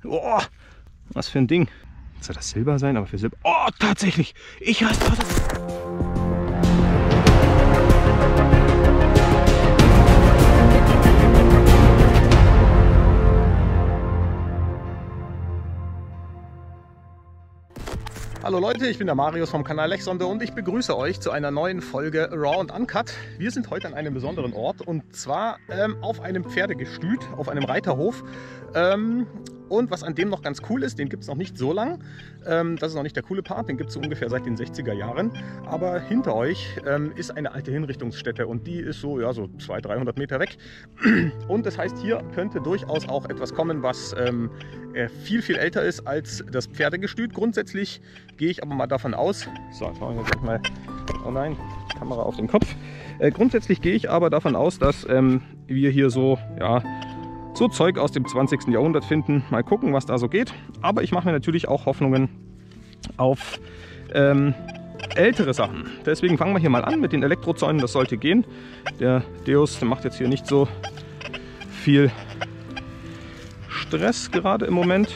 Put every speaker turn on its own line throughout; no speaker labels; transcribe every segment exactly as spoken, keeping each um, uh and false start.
Oh, was für ein Ding. Soll das Silber sein? Aber für Silber... Oh, tatsächlich! Ich hasse das! Hallo Leute, ich bin der Marius vom Kanal Lechsonde und ich begrüße euch zu einer neuen Folge Raw und Uncut. Wir sind heute an einem besonderen Ort und zwar ähm, auf einem Pferdegestüt, auf einem Reiterhof. Ähm, und was an dem noch ganz cool ist, den gibt es noch nicht so lang. Ähm, das ist noch nicht der coole Part, den gibt es so ungefähr seit den sechziger Jahren. Aber hinter euch ähm, ist eine alte Hinrichtungsstätte und die ist so, ja, so zweihundert, dreihundert Meter weg. Und das heißt, hier könnte durchaus auch etwas kommen, was ähm, viel, viel älter ist als das Pferdegestüt. Grundsätzlich gehe ich aber mal davon aus, so, jetzt machen wir gleich mal, oh nein, Kamera auf den Kopf. Äh, grundsätzlich gehe ich aber davon aus, dass ähm, wir hier so, ja, so Zeug aus dem zwanzigsten Jahrhundert finden. Mal gucken, was da so geht. Aber ich mache mir natürlich auch Hoffnungen auf ähm, ältere Sachen. Deswegen fangen wir hier mal an mit den Elektrozäunen. Das sollte gehen. Der Deus, der macht jetzt hier nicht so viel Stress gerade im Moment.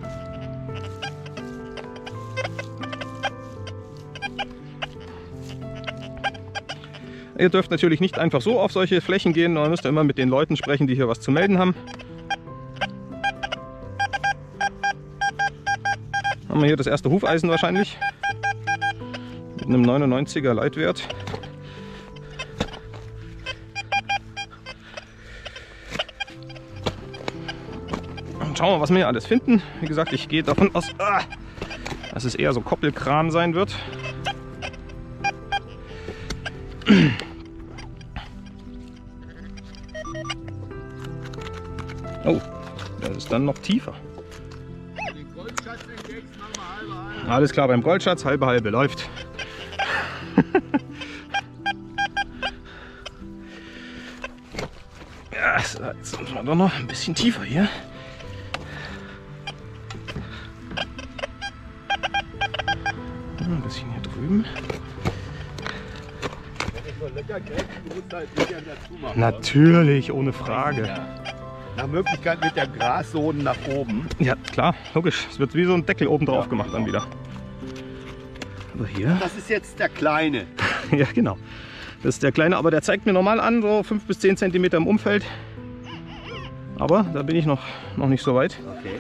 Ihr dürft natürlich nicht einfach so auf solche Flächen gehen, sondern müsst immer mit den Leuten sprechen, die hier was zu melden haben. Haben wir hier das erste Hufeisen wahrscheinlich. Mit einem neunundneunziger Leitwert. Und schauen wir mal, was wir hier alles finden. Wie gesagt, ich gehe davon aus, dass es eher so Koppelkran sein wird. Oh, das ist dann noch tiefer. Alles klar, beim Goldschatz halbe halbe läuft. Ja, so, jetzt müssen wir doch noch ein bisschen tiefer hier. Ein bisschen hier drüben. Natürlich, ohne Frage.
Nach Möglichkeit mit der Grassohlen nach oben.
Ja, klar, logisch. Es wird wie so ein Deckel oben drauf ja, gemacht dann wieder. Aber hier.
Das ist jetzt der kleine.
Ja, genau. Das ist der kleine, aber der zeigt mir normal an, so fünf bis zehn Zentimeter im Umfeld. Aber da bin ich noch, noch nicht so weit.
Okay.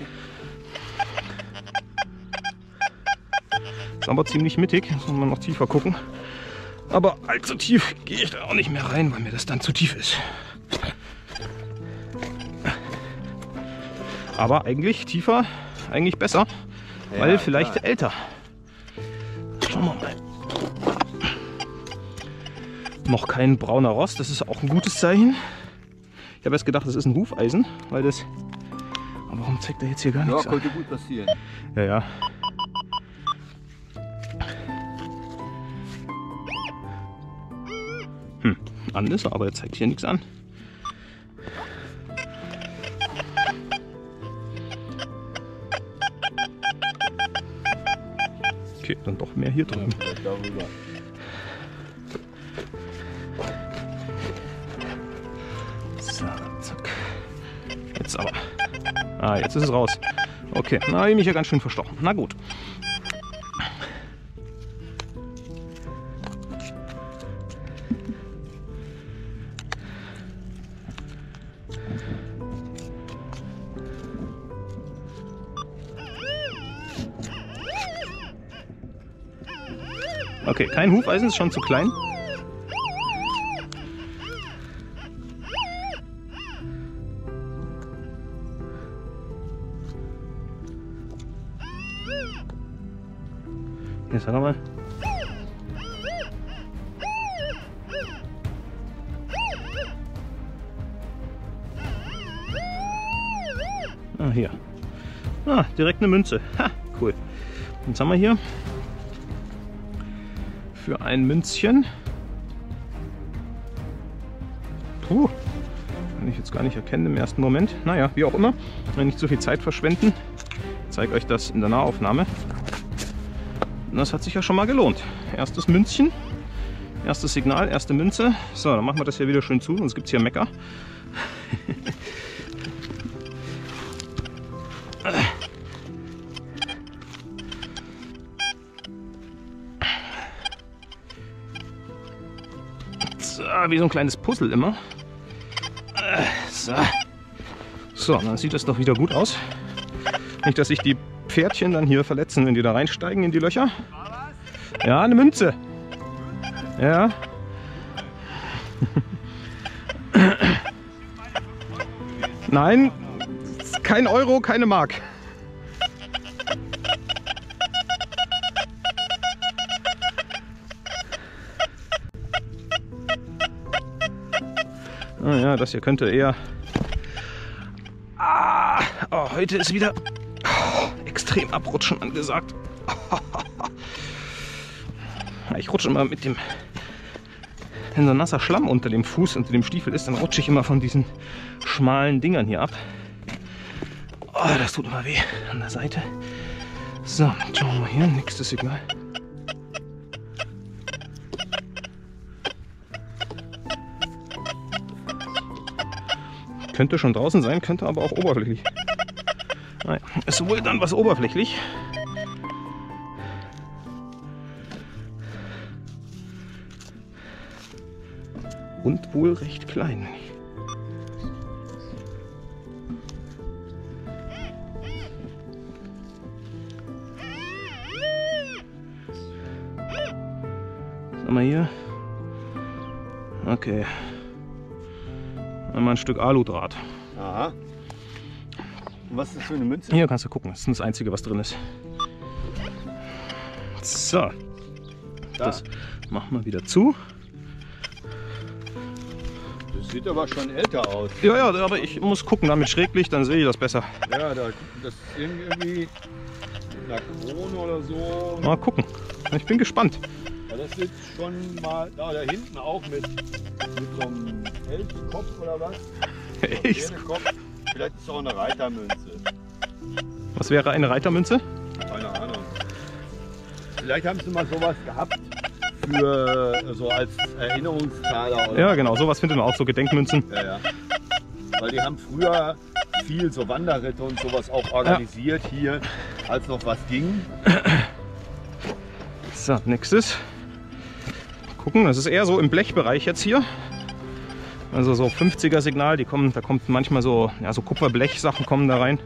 Ist aber ziemlich mittig. Jetzt muss man noch tiefer gucken. Aber allzu tief gehe ich da auch nicht mehr rein, weil mir das dann zu tief ist. Aber eigentlich tiefer, eigentlich besser, ja, weil vielleicht klar. Älter. Schauen wir mal. Noch kein brauner Rost, das ist auch ein gutes Zeichen. Ich habe erst gedacht, das ist ein Hufeisen, weil das... Aber warum zeigt er jetzt hier gar nichts?
Ja, könnte gut passieren.
Ja, ja. Hm, an ist er, aber er zeigt hier nichts an. Okay, dann doch mehr hier drüben. So, zack. Jetzt aber. Ah, jetzt ist es raus. Okay, na, habe ich mich ja ganz schön verstochen. Na gut. Okay, kein Hufeisen, ist schon zu klein. Jetzt sag mal. Ah, hier. Ah, direkt eine Münze. Ha, cool. Jetzt haben wir hier für ein Münzchen. Puh, kann ich jetzt gar nicht erkennen im ersten Moment. Naja, wie auch immer. Wenn nicht so viel Zeit verschwenden, ich zeige euch das in der Nahaufnahme. Und das hat sich ja schon mal gelohnt. Erstes Münzchen, erstes Signal, erste Münze. So, dann machen wir das hier wieder schön zu, sonst gibt es hier Mecker. Ah, wie so ein kleines Puzzle immer. Äh, so. So, dann sieht das doch wieder gut aus. Nicht, dass sich die Pferdchen dann hier verletzen, wenn die da reinsteigen in die Löcher. Ja, eine Münze. Ja. Nein, kein Euro, keine Mark. Ah ja, das hier könnte eher... Ah, oh, heute ist wieder oh, extrem abrutschen angesagt. Ich rutsche immer mit dem... Wenn so nasser Schlamm unter dem Fuß, unter dem Stiefel ist, dann rutsche ich immer von diesen schmalen Dingern hier ab. Oh, das tut immer weh an der Seite. So, schauen wir mal hier, nächstes Signal. Könnte schon draußen sein, könnte aber auch oberflächlich. Naja, ist wohl dann was oberflächlich. Und wohl recht klein. Was haben wir hier? Okay. Einmal ein Stück Aludraht.
Aha. Und was ist das für eine Münze?
Hier kannst du gucken, das ist das Einzige, was drin ist. So. Da. Das machen wir wieder zu.
Das sieht aber schon älter aus.
Ja, ja, aber ich muss gucken, damit Schräglicht, dann sehe ich das besser.
Ja, da, das ist irgendwie eine Krone oder so.
Mal gucken. Ich bin gespannt.
Ja, das sieht schon mal da, da hinten auch mit, mit so einem Elchkopf oder was? Elchkopf. Vielleicht ist es auch eine Reitermünze.
Was wäre eine Reitermünze?
Keine Ahnung. Vielleicht haben sie mal sowas gehabt für so als Erinnerungstaler. Oder
ja, genau, sowas findet man auch, so Gedenkmünzen.
Ja, ja. Weil die haben früher viel so Wanderritte und sowas auch organisiert ja. Hier, als noch was ging.
So, nächstes. Gucken, das ist eher so im Blechbereich jetzt hier. Also so fünfziger Signal, die kommen, da kommt manchmal so, ja, so Kupferblech-Sachen kommen da rein.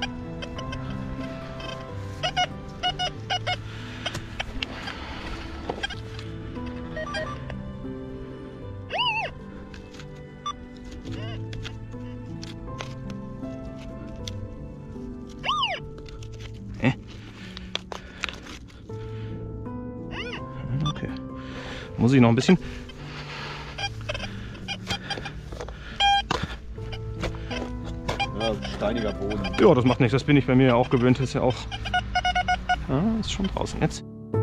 Okay. Muss ich noch ein bisschen.
Ja, steiniger Boden.
Ja, das macht nichts. Das bin ich bei mir ja auch gewöhnt. Das ist ja auch. Ja, ist schon draußen jetzt.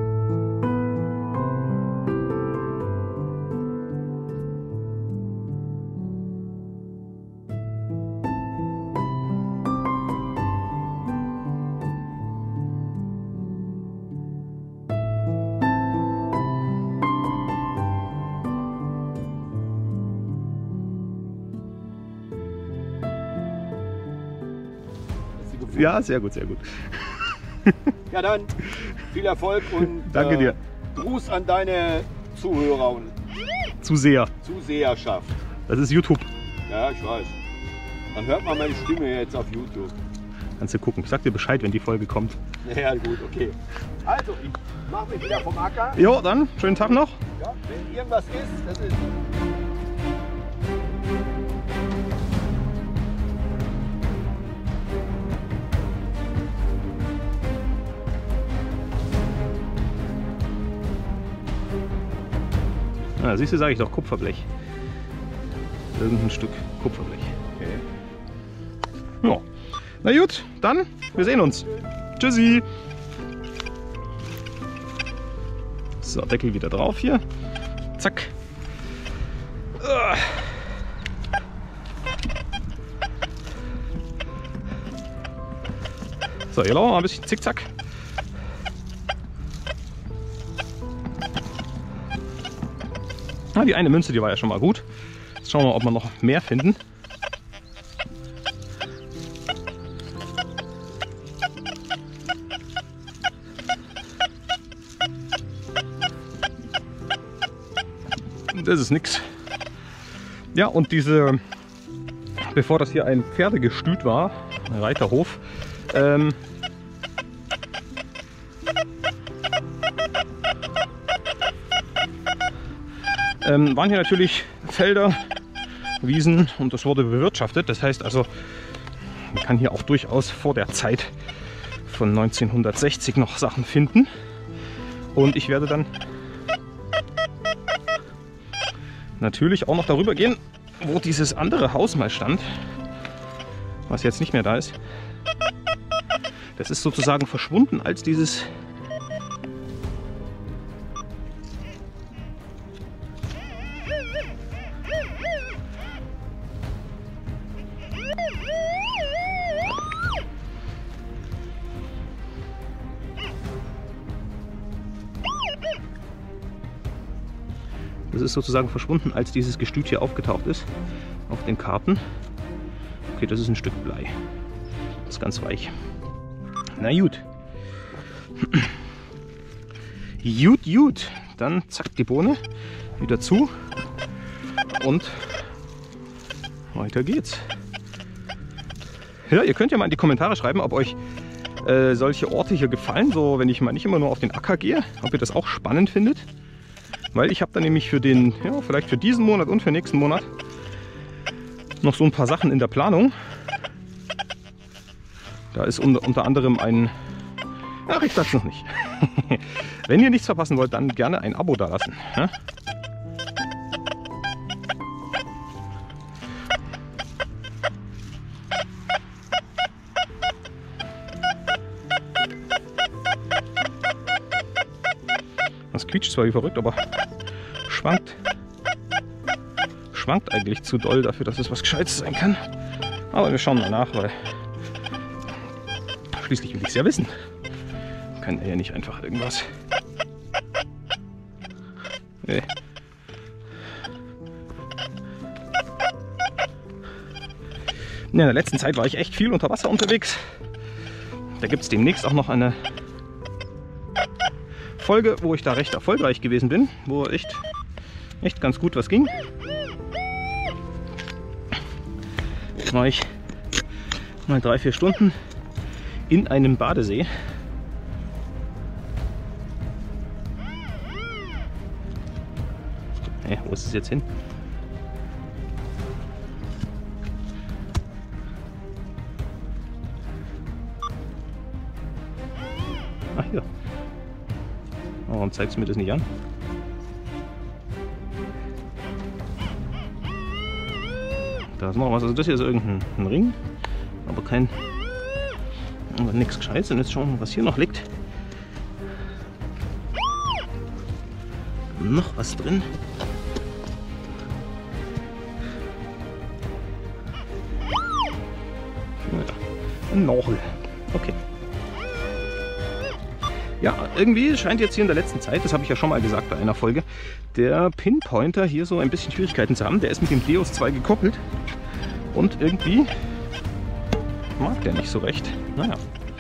Ja, sehr gut, sehr gut.
Ja, dann viel Erfolg und
danke dir.
Äh, Gruß an deine Zuhörer und
Zuseher.
Zuseherschaft.
Das ist YouTube.
Ja, ich weiß. Dann hört man meine Stimme jetzt auf YouTube.
Kannst du gucken. Ich sag dir Bescheid, wenn die Folge kommt.
Ja, gut, okay. Also, ich mache mich wieder vom Acker.
Jo, dann schönen Tag noch.
Ja, wenn irgendwas ist, das ist.
Ah, siehst du, sage ich doch, Kupferblech. Irgendein Stück Kupferblech.
Okay.
Ja. Na gut, dann, wir sehen uns. Tschüssi. So, Deckel wieder drauf hier. Zack. So, hier laufen wir mal ein bisschen zickzack. Ah, die eine Münze, die war ja schon mal gut. Jetzt schauen wir mal, ob wir noch mehr finden. Das ist nix. Ja, und diese, bevor das hier ein Pferdegestüt war, ein Reiterhof, ähm, ähm, waren hier natürlich Felder, Wiesen und das wurde bewirtschaftet. Das heißt also, man kann hier auch durchaus vor der Zeit von neunzehnhundertsechzig noch Sachen finden. Und ich werde dann natürlich auch noch darüber gehen, wo dieses andere Haus mal stand, was jetzt nicht mehr da ist. Das ist sozusagen verschwunden, als dieses Das ist sozusagen verschwunden, als dieses Gestüt hier aufgetaucht ist auf den Karten. Okay, das ist ein Stück Blei. Das ist ganz weich. Na gut. Gut, gut. Dann zack die Bohne wieder zu und weiter geht's. Ja, ihr könnt ja mal in die Kommentare schreiben, ob euch äh, solche Orte hier gefallen, so wenn ich mal nicht immer nur auf den Acker gehe, ob ihr das auch spannend findet. Weil ich habe da nämlich für den, ja, vielleicht für diesen Monat und für nächsten Monat noch so ein paar Sachen in der Planung. Da ist unter, unter anderem ein, ach, ich sag's noch nicht. Wenn ihr nichts verpassen wollt, dann gerne ein Abo da lassen. Ja? Das quietscht zwar wie verrückt, aber schwankt, schwankt eigentlich zu doll dafür, dass es was Gescheites sein kann. Aber wir schauen mal nach, weil schließlich will ich es ja wissen. Kann er ja nicht einfach irgendwas. Nee. In der letzten Zeit war ich echt viel unter Wasser unterwegs. Da gibt es demnächst auch noch eine Folge, wo ich da recht erfolgreich gewesen bin, wo echt, echt ganz gut was ging. Da war ich mal drei, vier Stunden in einem Badesee. Hey, wo ist es jetzt hin? Ach hier. Warum zeigst du mir das nicht an? Da ist noch was. Also das hier ist irgendein ein Ring, aber kein, aber nichts Gescheites. Und jetzt schauen wir mal, was hier noch liegt. Noch was drin. Naja, ein Norchel. Okay. Ja, irgendwie scheint jetzt hier in der letzten Zeit, das habe ich ja schon mal gesagt bei einer Folge, der Pinpointer hier so ein bisschen Schwierigkeiten zu haben. Der ist mit dem Deus zwei gekoppelt und irgendwie mag der nicht so recht. Naja.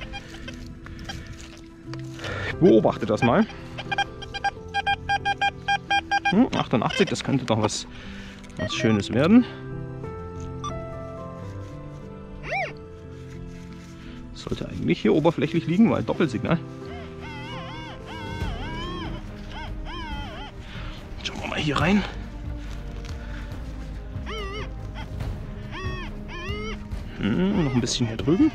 Ich beobachte das mal. Hm, achtundachtzig, das könnte doch was, was Schönes werden. Das sollte eigentlich hier oberflächlich liegen, weil Doppelsignal. Hier rein. Hm, noch ein bisschen hier drüben.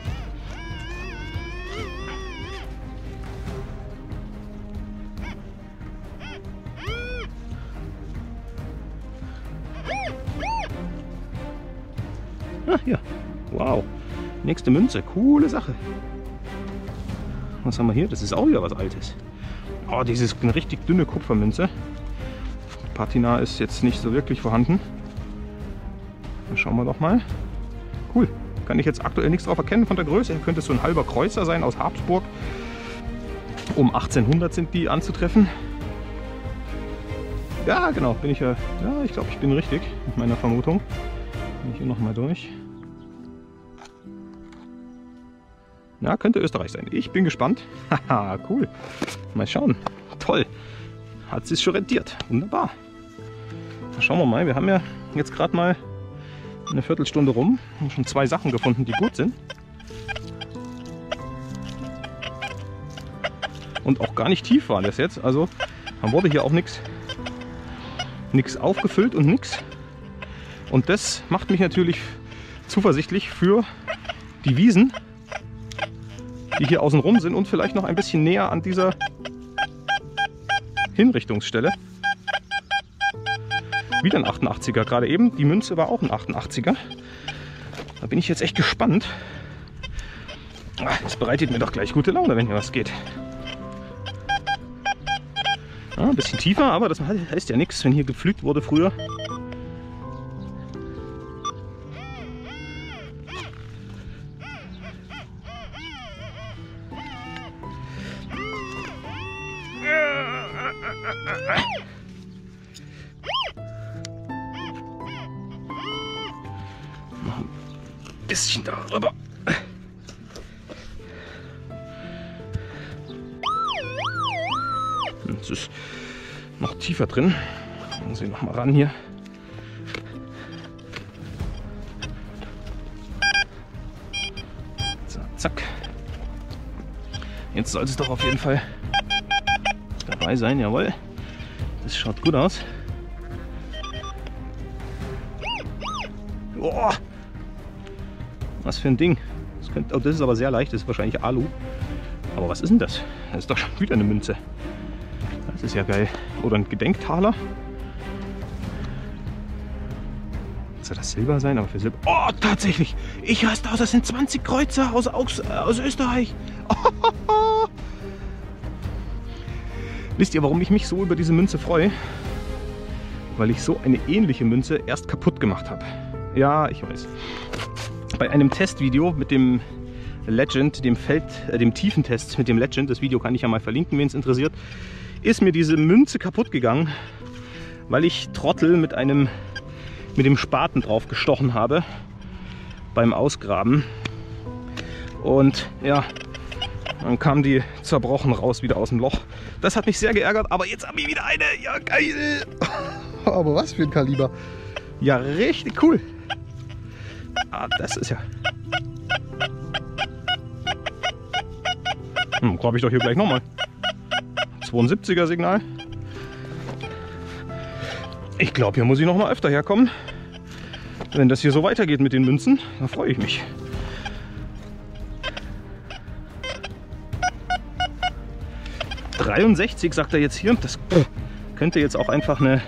Ah, hier. Wow. Nächste Münze. Coole Sache. Was haben wir hier? Das ist auch wieder was Altes. Oh, dieses eine richtig dünne Kupfermünze. Patina ist jetzt nicht so wirklich vorhanden. Dann schauen wir doch mal. Cool. Kann ich jetzt aktuell nichts drauf erkennen von der Größe. Hier könnte es so ein halber Kreuzer sein aus Habsburg. Um achtzehnhundert sind die anzutreffen. Ja, genau. Bin ich ja. Ja, ich glaube, ich bin richtig mit meiner Vermutung. Bin ich hier noch mal durch. Ja, könnte Österreich sein. Ich bin gespannt. Haha, cool. Mal schauen. Toll. Hat sich schon rentiert. Wunderbar. Schauen wir mal, wir haben ja jetzt gerade mal eine Viertelstunde rum. Haben schon zwei Sachen gefunden, die gut sind. Und auch gar nicht tief war das jetzt. Also man wurde hier auch nichts nichts aufgefüllt und nichts. Und das macht mich natürlich zuversichtlich für die Wiesen, die hier außen rum sind und vielleicht noch ein bisschen näher an dieser Hinrichtungsstelle. Wieder ein achtundachtziger, gerade eben. Die Münze war auch ein achtundachtziger. Da bin ich jetzt echt gespannt. Das bereitet mir doch gleich gute Laune, wenn hier was geht. Ja, ein bisschen tiefer, aber das heißt ja nichts, wenn hier gepflügt wurde früher. Noch ein bisschen darüber. Es ist noch tiefer drin. Machen Sie noch mal ran hier. So, zack. Jetzt soll es doch auf jeden Fall dabei sein, jawohl. Das schaut gut aus. Oh, was für ein Ding. Das, könnte, oh, das ist aber sehr leicht, das ist wahrscheinlich Alu. Aber was ist denn das? Das ist doch schon wieder eine Münze. Das ist ja geil. Oder ein Gedenktaler. Soll das Silber sein? Aber für Silber. Oh, tatsächlich! Ich weiß doch, das sind zwanzig Kreuzer aus, aus, aus Österreich. Oh. Wisst ihr, warum ich mich so über diese Münze freue? Weil ich so eine ähnliche Münze erst kaputt gemacht habe. Ja, ich weiß. Bei einem Testvideo mit dem Legend, dem Feld, äh, dem Tiefentest mit dem Legend, das Video kann ich ja mal verlinken, wen es interessiert, ist mir diese Münze kaputt gegangen, weil ich Trottel mit einem mit dem Spaten drauf gestochen habe beim Ausgraben. Und ja, dann kam die zerbrochen raus wieder aus dem Loch. Das hat mich sehr geärgert, aber jetzt habe ich wieder eine. Ja, geil! Aber was für ein Kaliber. Ja, richtig cool. Ah, das ist ja... Hm, grabe ich doch hier gleich nochmal. zweiundsiebziger Signal. Ich glaube, hier muss ich noch mal öfter herkommen. Wenn das hier so weitergeht mit den Münzen, dann freue ich mich. dreiundsechzig sagt er jetzt hier. Das könnte jetzt auch einfach eine...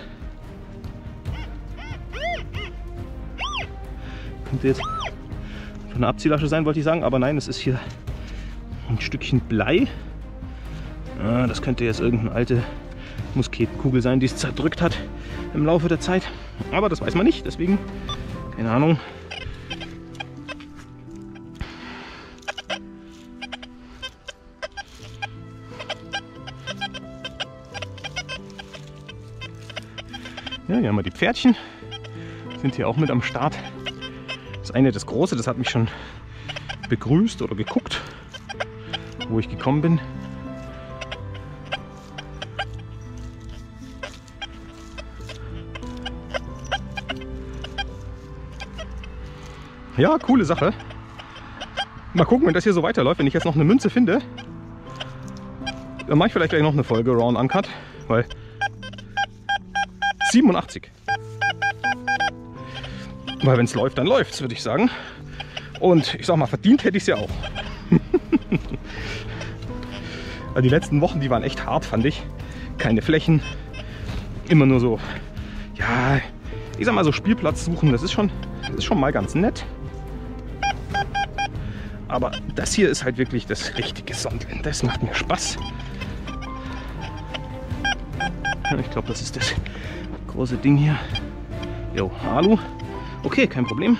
Könnte jetzt eine Abziehlasche sein, wollte ich sagen. Aber nein, es ist hier ein Stückchen Blei. Ah, das könnte jetzt irgendeine alte Musketenkugel sein, die es zerdrückt hat im Laufe der Zeit. Aber das weiß man nicht, deswegen, keine Ahnung. Ja, hier haben wir die Pferdchen. Sind hier auch mit am Start. Das eine, das große, das hat mich schon begrüßt oder geguckt, wo ich gekommen bin. Ja, coole Sache. Mal gucken, wenn das hier so weiterläuft. Wenn ich jetzt noch eine Münze finde, dann mache ich vielleicht gleich noch eine Folge Raw und Uncut, weil siebenundachtzig. Weil wenn es läuft, dann läuft es, würde ich sagen. Und ich sag mal, verdient hätte ich es ja auch. Die letzten Wochen, die waren echt hart, fand ich. Keine Flächen. Immer nur so, ja, ich sag mal so Spielplatz suchen, das ist schon, das ist schon mal ganz nett. Aber das hier ist halt wirklich das richtige Sondeln. Das macht mir Spaß. Ich glaube, das ist das große Ding hier. Jo, Alu. Okay, kein Problem.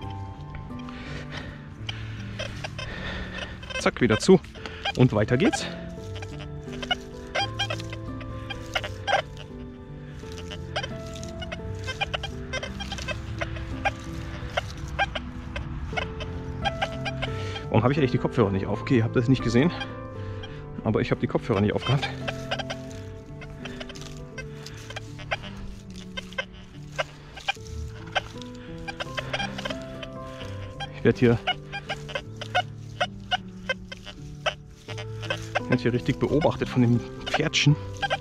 Zack, wieder zu. Und weiter geht's. Warum habe ich eigentlich die Kopfhörer nicht auf? Okay, ihr habt das nicht gesehen. Aber ich habe die Kopfhörer nicht aufgehabt. werde hier, werd hier richtig beobachtet von dem Pferdchen.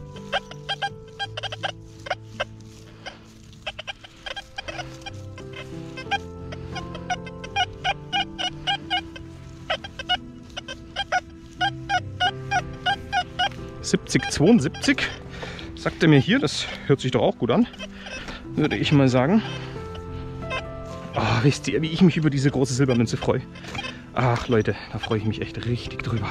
siebzig zweiundsiebzig sagt er mir hier, das hört sich doch auch gut an, würde ich mal sagen. Oh, wisst ihr, wie ich mich über diese große Silbermünze freue? Ach Leute, da freue ich mich echt richtig drüber.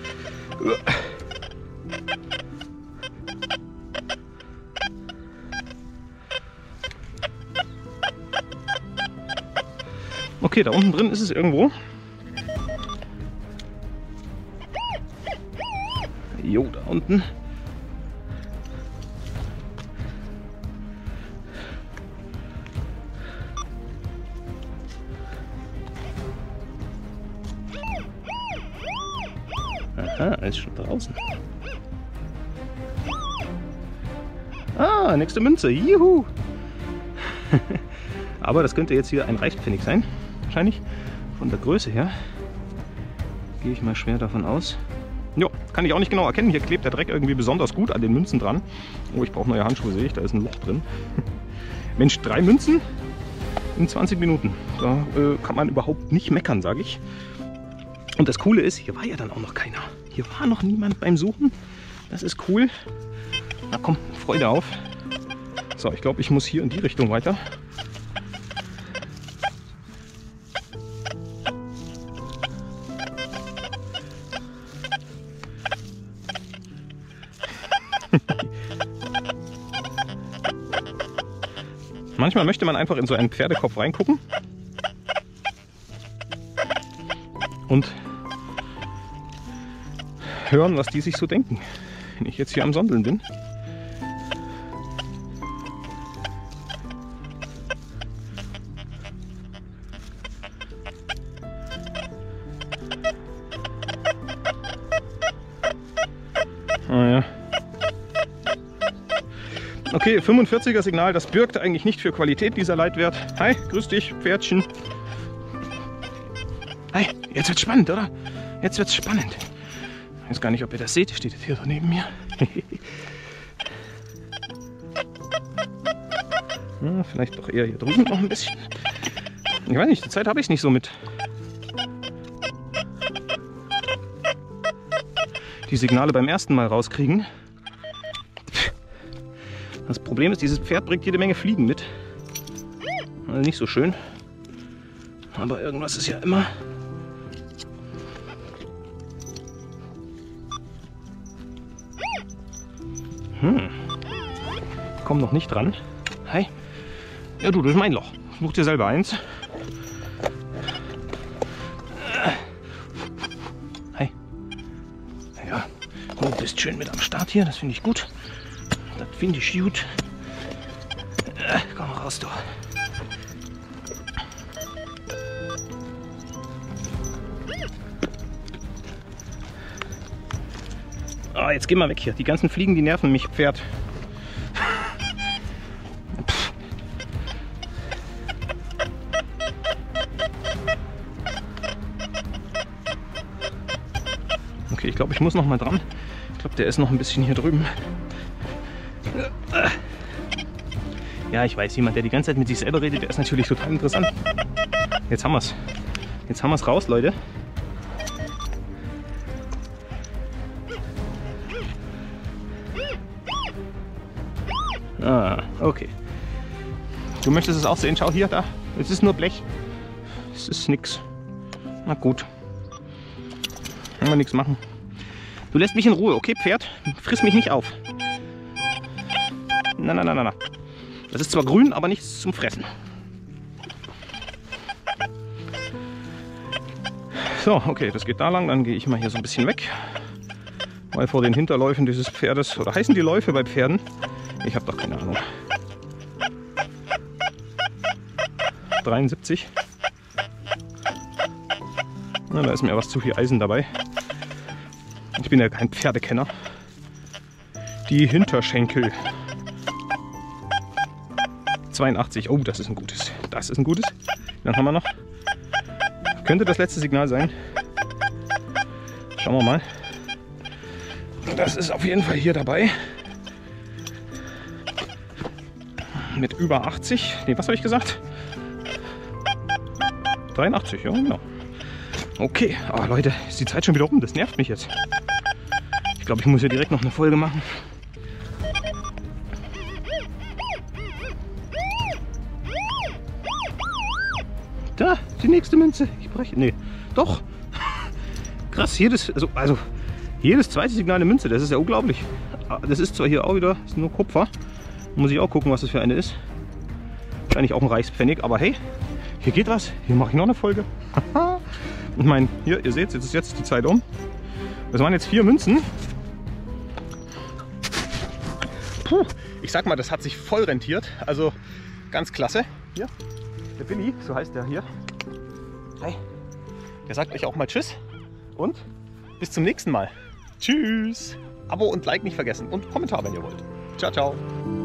Okay, da unten drin ist es irgendwo. Jo, da unten. Aha, er ist schon draußen. Ah, nächste Münze. Juhu! Aber das könnte jetzt hier ein Reichspfennig sein. Wahrscheinlich. Von der Größe her. Gehe ich mal schwer davon aus. Jo, kann ich auch nicht genau erkennen. Hier klebt der Dreck irgendwie besonders gut an den Münzen dran. Oh, ich brauche neue Handschuhe, sehe ich. Da ist ein Loch drin. Mensch, drei Münzen in zwanzig Minuten. Da äh, kann man überhaupt nicht meckern, sage ich. Und das Coole ist, hier war ja dann auch noch keiner. Hier war noch niemand beim Suchen. Das ist cool. Na komm, Freude auf. So, ich glaube, ich muss hier in die Richtung weiter. Manchmal möchte man einfach in so einen Pferdekopf reingucken und hören, was die sich so denken, wenn ich jetzt hier am Sondeln bin. Ah ja. Okay, fünfundvierziger Signal, das birgt eigentlich nicht für Qualität, dieser Leitwert. Hi, grüß dich, Pferdchen. Hi, jetzt wird's spannend, oder? Jetzt wird's spannend. Ich weiß gar nicht, ob ihr das seht, steht jetzt hier so neben mir. Ja, vielleicht doch eher hier drüben noch ein bisschen. Ich weiß nicht, die Zeit habe ich es nicht so mit. Die Signale beim ersten Mal rauskriegen. Das Problem ist, dieses Pferd bringt jede Menge Fliegen mit. Also nicht so schön. Aber irgendwas ist ja immer. Hm. Komm noch nicht dran. Hi. Ja du, das ist mein Loch. Such dir selber eins. Hi. Ja, du bist schön mit am Start hier. Das finde ich gut. Das finde ich gut. Komm raus, du. Oh, jetzt geh mal weg hier. Die ganzen Fliegen, die nerven mich, Pferd. Okay, ich glaube, ich muss noch mal dran. Ich glaube, der ist noch ein bisschen hier drüben. Ja, ich weiß, jemand, der die ganze Zeit mit sich selber redet, der ist natürlich total interessant. Jetzt haben wir es. Jetzt haben wir es raus, Leute. Ah, okay. Du möchtest es auch sehen? Schau hier, da. Es ist nur Blech. Es ist nix. Na gut. Können wir nichts machen. Du lässt mich in Ruhe, okay, Pferd? Friss mich nicht auf. Na, na, na, na, na. Das ist zwar grün, aber nichts zum Fressen. So, okay, das geht da lang. Dann gehe ich mal hier so ein bisschen weg. Weil vor den Hinterläufen dieses Pferdes, oder heißen die Läufe bei Pferden? Ich habe doch keine Ahnung. dreiundsiebzig. Na, da ist mir was zu viel Eisen dabei. Ich bin ja kein Pferdekenner. Die Hinterschenkel. zweiundachtzig. Oh, das ist ein gutes. Das ist ein gutes. Dann haben wir noch. Könnte das letzte Signal sein. Schauen wir mal. Das ist auf jeden Fall hier dabei. Mit über achtzig. Ne, was habe ich gesagt? dreiundachtzig, ja genau. Okay, aber Leute, ist die Zeit schon wieder rum. Das nervt mich jetzt. Ich glaube, ich muss hier direkt noch eine Folge machen. Da, die nächste Münze. Ich breche. Nee, doch. Krass, jedes, also, also jedes zweite Signal eine Münze. Das ist ja unglaublich. Das ist zwar hier auch wieder, ist nur Kupfer. Muss ich auch gucken, was das für eine ist. Wahrscheinlich auch ein Reichspfennig, aber hey, hier geht was. Hier mache ich noch eine Folge. Und mein, hier, ihr seht, jetzt ist jetzt die Zeit um. Das waren jetzt vier Münzen. Puh, ich sag mal, das hat sich voll rentiert. Also ganz klasse. Hier, der Billy, so heißt der hier. Hey, der sagt euch auch mal Tschüss und bis zum nächsten Mal. Tschüss. Abo und Like nicht vergessen und Kommentar, wenn ihr wollt. Ciao, ciao.